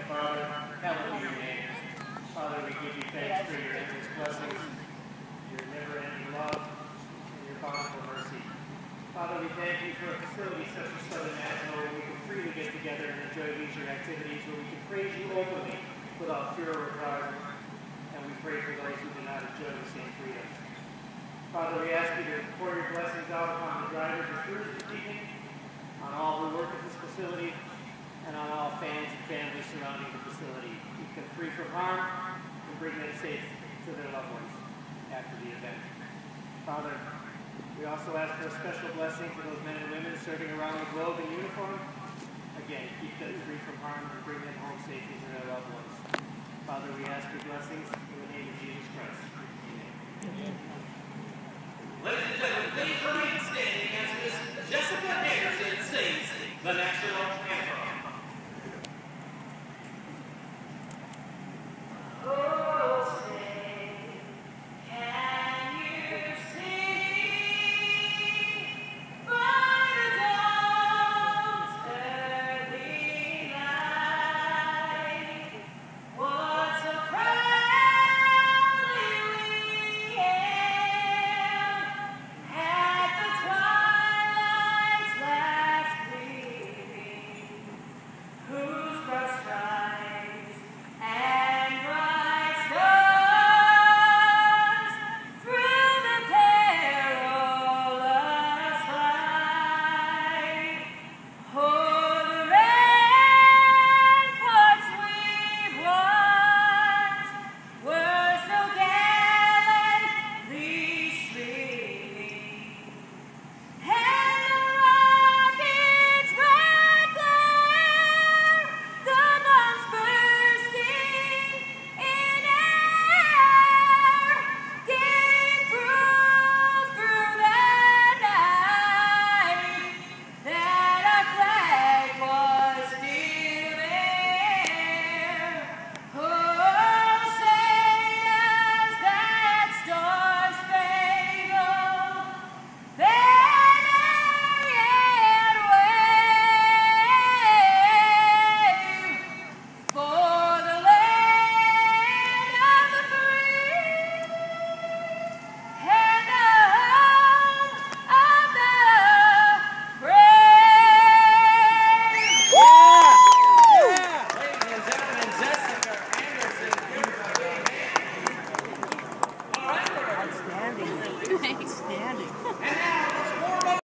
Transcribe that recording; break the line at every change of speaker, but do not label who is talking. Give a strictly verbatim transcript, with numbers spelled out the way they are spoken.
Father, hallowed be your name. Father, we give you thanks for your endless blessings, your never-ending love, and your bountiful mercy. Father, we thank you for a facility such as Southern National where we can freely get together and enjoy leisure activities, where we can praise you openly without fear or regard, and we pray for those who do not enjoy the same freedom. Father, we ask you to pour your blessings out upon the drivers and crews this evening, on all who work at this facility, and on all fans and families surrounding the facility. Keep them free from harm and bring them safe to their loved ones after the event. Father, we also ask for a special blessing for those men and women serving around the globe in uniform. Again, keep them free from harm and bring them home safely to their loved ones. Father, we ask your blessings in the name of Jesus Christ. Amen. Amen.
Ladies and gentlemen, please remain standing as Miss Jessica Anderson sings the national